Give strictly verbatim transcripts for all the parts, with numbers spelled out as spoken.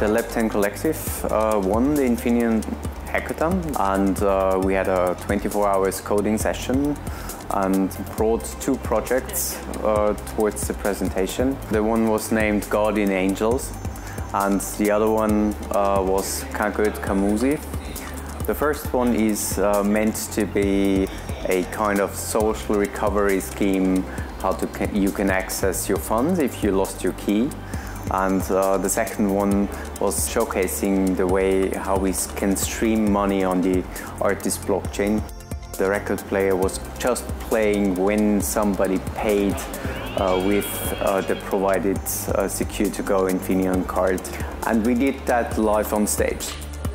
The lab ten collective uh, won the Infineon Hackathon, and uh, we had a twenty-four hours coding session and brought two projects uh, towards the presentation. The one was named Guardian Angels, and the other one uh, was Kagut Kamusi. The first one is uh, meant to be a kind of social recovery scheme, how to ca you can access your funds if you lost your key. And uh, the second one was showcasing the way how we can stream money on the ARTIS Blockchain. The record player was just playing when somebody paid uh, with uh, the provided uh, secure to go Infineon card. And we did that live on stage.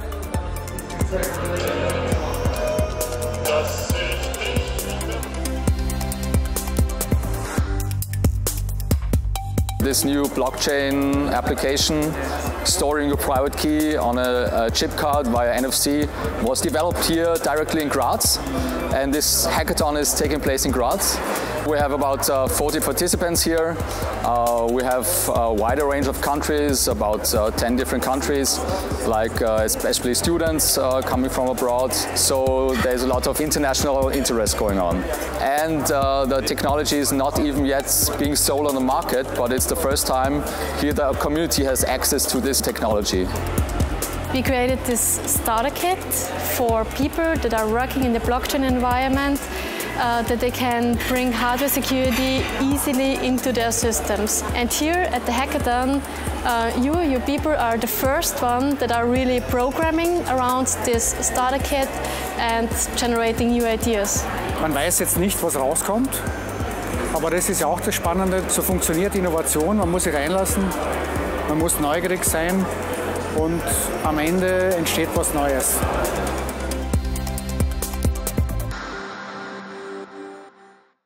This new blockchain application, storing your private key on a, a chip card via N F C, was developed here directly in Graz, and this hackathon is taking place in Graz. We have about uh, forty participants here. Uh, we have a wider range of countries, about uh, ten different countries, like uh, especially students uh, coming from abroad. So there's a lot of international interest going on. And uh, the technology is not even yet being sold on the market, but it's the first time here the community has access to this technology. We created this starter kit for people that are working in the blockchain environment, uh, that they can bring hardware security easily into their systems. And here at the hackathon, uh, you, you people are the first one that are really programming around this starter kit and generating new ideas. Man weiß jetzt nicht, was rauskommt, aber das ist ja auch das Spannende. So funktioniert Innovation, man muss sich einlassen, man muss neugierig sein und am Ende entsteht was Neues.